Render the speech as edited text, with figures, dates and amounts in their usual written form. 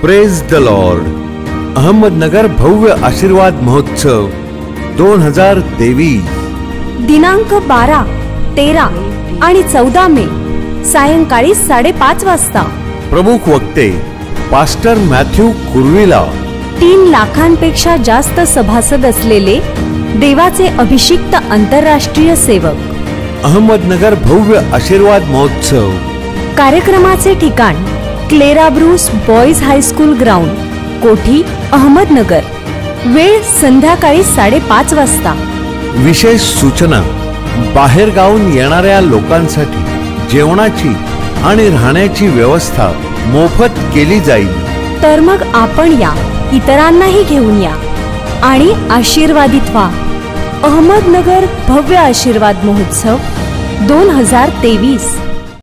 Praise the Lord. Ahmednagar भव्य आशीर्वाद महोत्सव 2023 दिनांक 12, 13 आणि 14 मे सायंकाळी 5:30 वाजता। प्रमुख वक्ते पास्टर मॅथ्यू कुर्विला। 3 लाखांपेक्षा जास्त सभासद असलेले देवाचे अभिषिक्त आंतरराष्ट्रीय सेवक। अहमदनगर भव्य आशीर्वाद महोत्सव। कार्यक्रमाचे ठिकाण Clara Bruce boys high school ground, Kothi, Ahmednagar. वेळ संध्याकाळी 5:30 वाजता। विशेष सूचना, बाहेर गावून येणाऱ्या लोकांसाठी जेवणाची आणि राहण्याची व्यवस्था मोफत केली जाईल। तर मग आपण या, इतरांनाही घेऊन या आणि आशीर्वादित व्हा। अहमदनगर भव्य आशीर्वाद महोत्सव 2023।